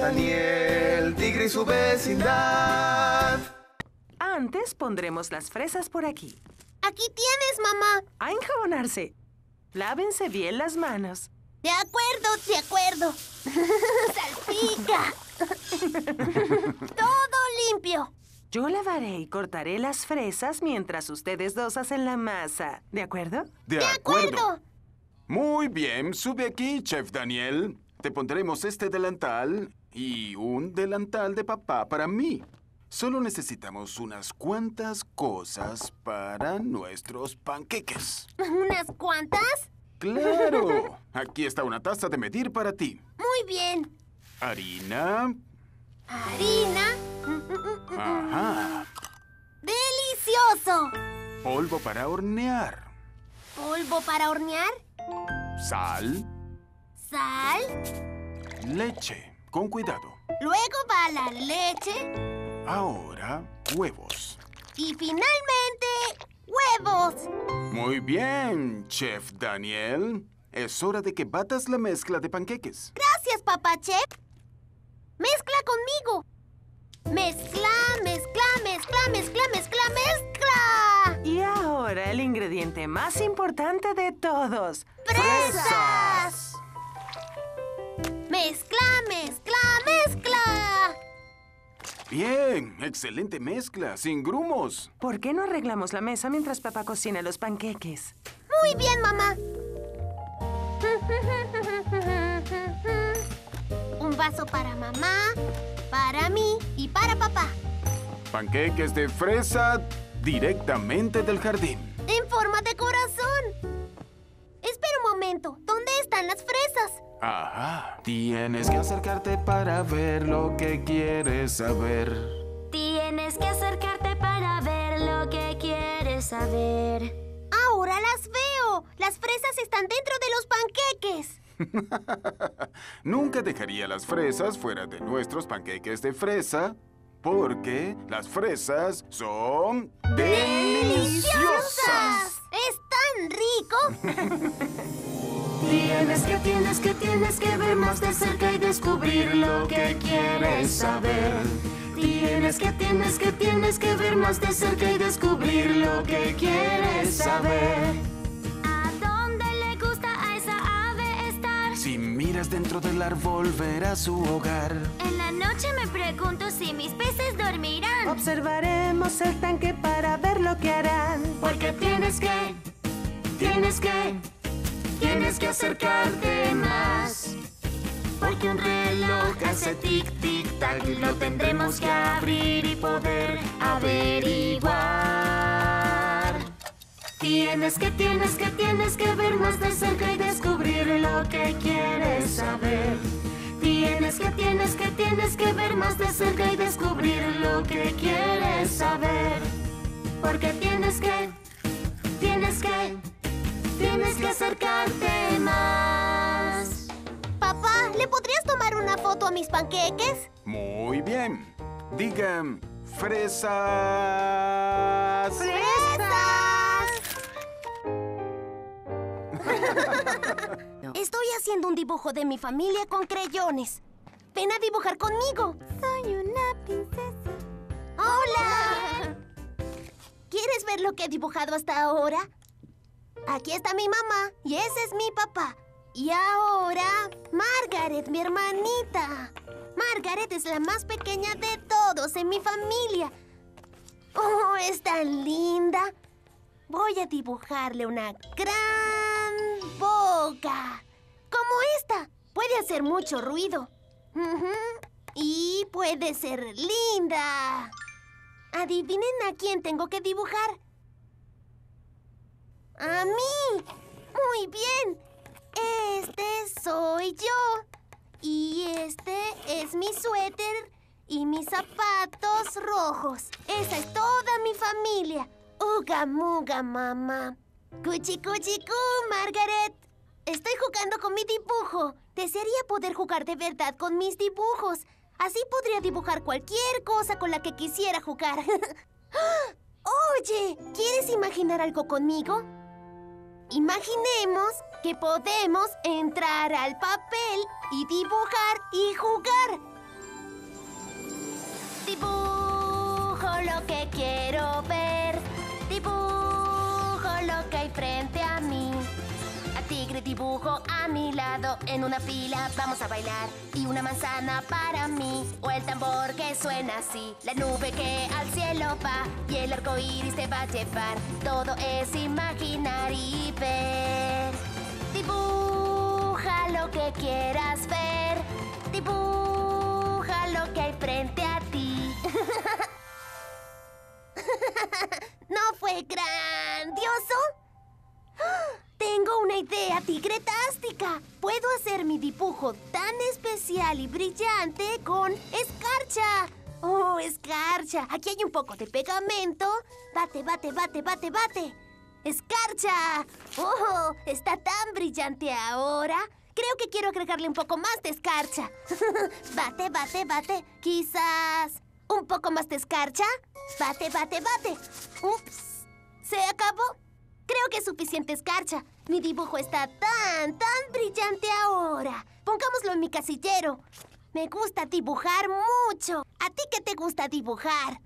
Daniel, Tigre y su vecindad. Antes pondremos las fresas por aquí. Aquí tienes, mamá. A enjabonarse. Lávense bien las manos. De acuerdo. Salpica. Todo limpio. Yo lavaré y cortaré las fresas mientras ustedes dos hacen la masa. ¿De acuerdo? De acuerdo. Muy bien, sube aquí, Chef Daniel. Te pondremos este delantal y un delantal de papá para mí. Solo necesitamos unas cuantas cosas para nuestros panqueques. ¿Unas cuantas? ¡Claro! Aquí está una taza de medir para ti. Muy bien. Harina. Harina. Ajá. ¡Delicioso! Polvo para hornear. ¿Polvo para hornear? Sal. Sal. Leche. Con cuidado. Luego va la leche. Ahora, huevos. Y finalmente, huevos. Muy bien, Chef Daniel. Es hora de que batas la mezcla de panqueques. Gracias, papá chef. Mezcla conmigo. Mezcla. Y ahora el ingrediente más importante de todos. ¡Fresas! Mezcla. Bien, excelente mezcla, sin grumos. ¿Por qué no arreglamos la mesa mientras papá cocina los panqueques? Muy bien, mamá. Un vaso para mamá, para mí y para papá. Panqueques de fresa directamente del jardín. En forma de corazón. Espera un momento. ¿Dónde están las fresas? Ajá. Tienes que acercarte para ver lo que quieres saber. Tienes que acercarte para ver lo que quieres saber. Ahora las veo. Las fresas están dentro de los panqueques. Nunca dejaría las fresas fuera de nuestros panqueques de fresa, porque las fresas son deliciosas. ¡Es tan rico! Tienes que ver más de cerca y descubrir lo que quieres saber. Tienes que ver más de cerca y descubrir lo que quieres saber. ¿A dónde le gusta a esa ave estar? Si miras dentro del árbol, verás su hogar. En la noche me pregunto si mis peces dormirán. Observaremos el tanque para ver lo que harán. Porque tienes que acercarte más. Porque un reloj hace tic-tic-tac y lo tendremos que abrir y poder averiguar. Tienes que ver más de cerca y descubrir lo que quieres saber. Tienes que ver más de cerca y descubrir lo que quieres saber. Porque tienes que acercarte más. Papá, ¿le podrías tomar una foto a mis panqueques? Muy bien. Digan fresas. ¡Fresas! Estoy haciendo un dibujo de mi familia con creyones. Ven a dibujar conmigo. Soy una princesa. ¡Hola! ¿Quieres ver lo que he dibujado hasta ahora? Aquí está mi mamá y ese es mi papá. Y ahora, Margaret, mi hermanita. Margaret es la más pequeña de todos en mi familia. ¡Oh, es tan linda! Voy a dibujarle una gran boca. Como esta. Puede hacer mucho ruido. Y puede ser linda. Adivinen a quién tengo que dibujar. ¡A mí! ¡Muy bien! Este soy yo. Y este es mi suéter y mis zapatos rojos. Esa es toda mi familia. Uga muga, mamá. Cuchi cuchi cu, Margaret. Estoy jugando con mi dibujo. Desearía poder jugar de verdad con mis dibujos. Así podría dibujar cualquier cosa con la que quisiera jugar. Oye, ¿quieres imaginar algo conmigo? Imaginemos que podemos entrar al papel y dibujar y jugar. dibujo a mi lado. En una fila vamos a bailar. Y una manzana para mí. O el tambor que suena así. La nube que al cielo va. Y el arco iris te va a llevar. Todo es imaginar y ver. Dibuja lo que quieras ver. Dibuja lo que hay frente a ti. ¿No fue grandioso? Tengo una idea tigretástica. Puedo hacer mi dibujo tan especial y brillante con escarcha. ¡Oh, escarcha! Aquí hay un poco de pegamento. Bate, bate, bate, bate, bate. ¡Escarcha! ¡Oh, está tan brillante ahora! Creo que quiero agregarle un poco más de escarcha. Bate, bate, bate. Quizás un poco más de escarcha. Bate, bate, bate. Ups. ¿Se acabó? Creo que es suficiente escarcha. Mi dibujo está tan brillante ahora. Pongámoslo en mi casillero. Me gusta dibujar mucho. ¿A ti qué te gusta dibujar?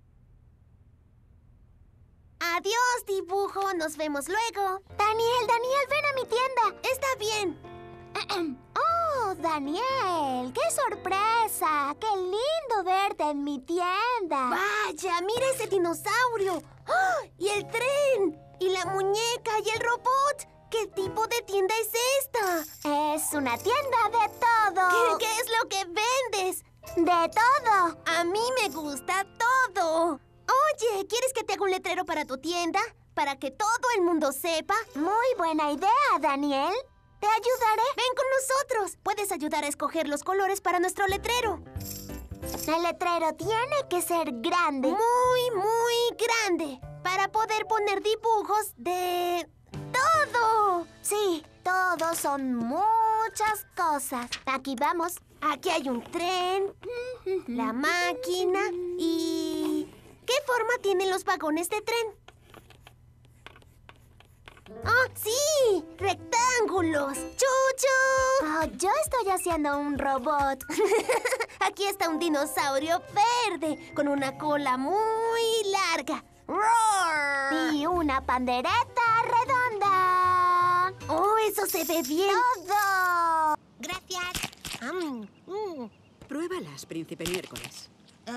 Adiós, dibujo. Nos vemos luego. Daniel, ven a mi tienda. Está bien. ¡Oh, Daniel! ¡Qué sorpresa! ¡Qué lindo verte en mi tienda! ¡Vaya! ¡Mira ese dinosaurio! ¡Oh! ¡Y el tren! ¡Y la muñeca! ¡Y el robot! ¿Qué tipo de tienda es esta? Es una tienda de todo. ¿Qué es lo que vendes? ¡De todo! A mí me gusta todo. Oye, ¿quieres que te haga un letrero para tu tienda? ¿Para que todo el mundo sepa? Muy buena idea, Daniel. Te ayudaré. Ven con nosotros. Puedes ayudar a escoger los colores para nuestro letrero. El letrero tiene que ser grande. Muy grande. Para poder poner dibujos de todo. Sí, todo son muchas cosas. Aquí vamos. Aquí hay un tren, la máquina y... ¿Qué forma tienen los vagones de tren? ¡Ah, sí! ¡Rectángulos! ¡Chuchu! Oh, yo estoy haciendo un robot. Aquí está un dinosaurio verde con una cola muy larga. ¡Roar! Y una pandereta redonda. ¡Oh, eso se ve bien! ¡Todo! Gracias. Pruébalas, Príncipe Miércoles.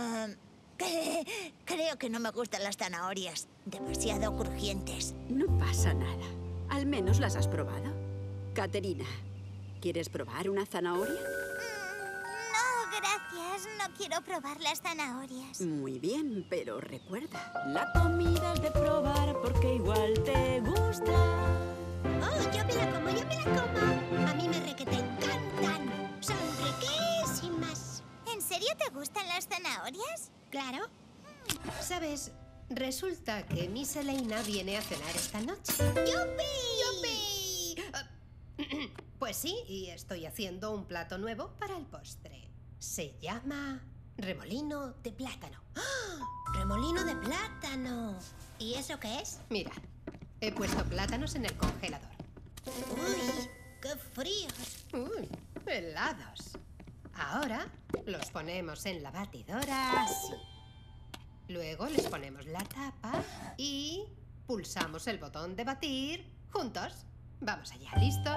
Creo que no me gustan las zanahorias. Demasiado crujientes. No pasa nada. Al menos las has probado. Caterina, ¿quieres probar una zanahoria? No, gracias. No quiero probar las zanahorias. Muy bien, pero recuerda, la comida es de probar porque igual te gusta. ¡Oh, yo me la como, yo me la como! A mí me requete encantan. Son riquísimas. ¿En serio te gustan las zanahorias? Claro. ¿Sabes? Resulta que Miss Elena viene a cenar esta noche. ¡Yupi! ¡Yupi! Pues sí, y estoy haciendo un plato nuevo para el postre. Se llama remolino de plátano. ¡Oh! ¡Remolino de plátano! ¿Y eso qué es? Mira, he puesto plátanos en el congelador. ¡Uy! ¡Qué fríos! ¡Uy! ¡Helados! Ahora los ponemos en la batidora así. Luego les ponemos la tapa y pulsamos el botón de batir juntos. Vamos allá, ¿listos?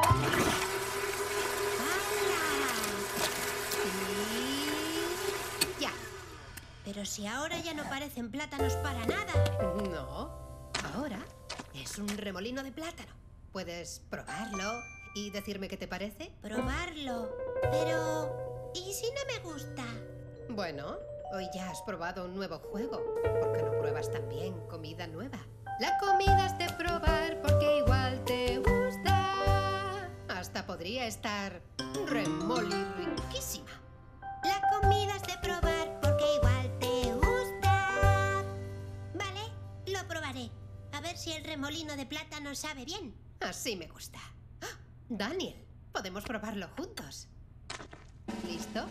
Y ya. Pero si ahora ya no parecen plátanos para nada. No, ahora es un remolino de plátano. Puedes probarlo y decirme qué te parece. Probarlo. Pero... ¿y si no me gusta? Bueno, hoy ya has probado un nuevo juego. ¿Por qué no pruebas también comida nueva? La comida es de probar porque igual te gusta. Hasta podría estar remoli riquísima. La comida es de probar porque igual te gusta. Vale, lo probaré. A ver si el remolino de plátano sabe bien. Así me gusta. ¡Ah! Daniel, podemos probarlo juntos. ¿Listo?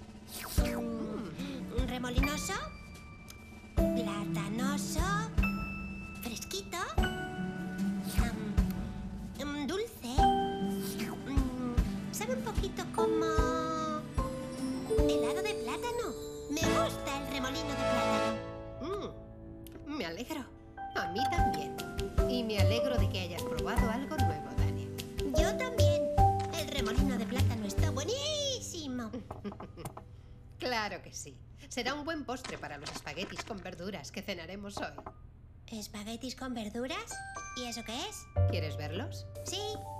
Remolinoso, platanoso, fresquito, dulce. Sabe un poquito como helado de plátano. Me gusta el remolino de plátano. Me alegro. A mí también. Y me alegro de que hayas probado algo nuevo, Daniel. Yo también. Claro que sí. Será un buen postre para los espaguetis con verduras que cenaremos hoy. ¿Espaguetis con verduras? ¿Y eso qué es? ¿Quieres verlos? Sí.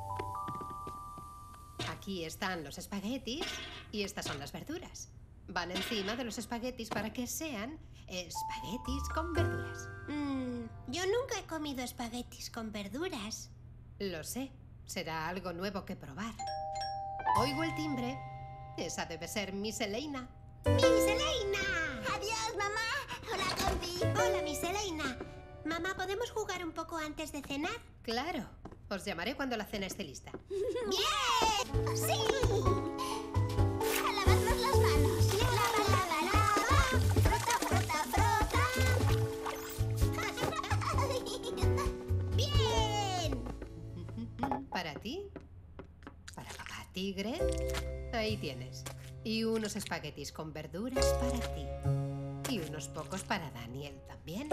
Aquí están los espaguetis y estas son las verduras. Van encima de los espaguetis para que sean espaguetis con verduras. Yo nunca he comido espaguetis con verduras. Lo sé. Será algo nuevo que probar. Oigo el timbre. Esa debe ser Miss Elaina. ¡Miss Elaina! Adiós, mamá. Hola, Compi. Hola, Miss Elaina. Mamá, ¿podemos jugar un poco antes de cenar? Claro. Os llamaré cuando la cena esté lista. ¡Bien! ¡Sí! A lavarnos las manos. Lava, lava, lava. Frota, frota, frota. ¡Bien! ¿Para ti? ¿Para papá tigre? Ahí tienes. Y unos espaguetis con verduras para ti. Y unos pocos para Daniel también.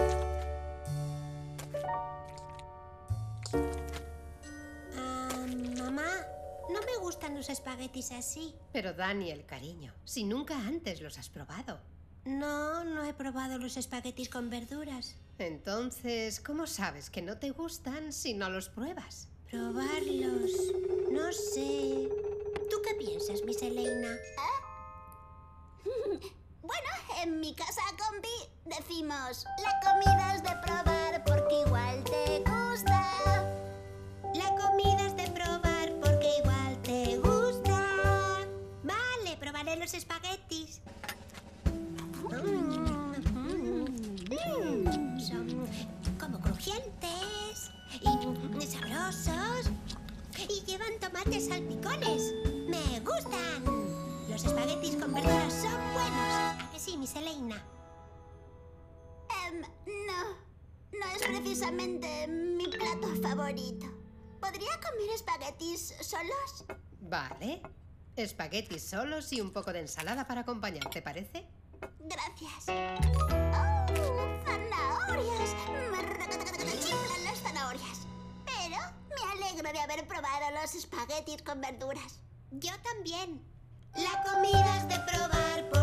Mamá, no me gustan los espaguetis así. Pero Daniel, cariño, si nunca antes los has probado. No he probado los espaguetis con verduras. Entonces, ¿cómo sabes que no te gustan si no los pruebas? Probarlos. No sé. ¿Tú qué piensas, Miss Elaina? Bueno, en mi casa, Compi, decimos: la comida es de probar porque igual te gusta. La comida es de probar porque igual te gusta. Vale, probaré los espaguetis. Son como crujientes y sabrosos. Y llevan tomates salpicones. ¡Me gustan! Los espaguetis con verduras son buenos. ¿A que sí, Miss Elaina? No es precisamente mi plato favorito. ¿Podría comer espaguetis solos? Vale. Espaguetis solos y un poco de ensalada para acompañar, ¿te parece? Gracias. ¡Oh, zanahorias! Me chiflan las zanahorias. Pero me alegro de haber probado los espaguetis con verduras. Yo también. La comida es de probar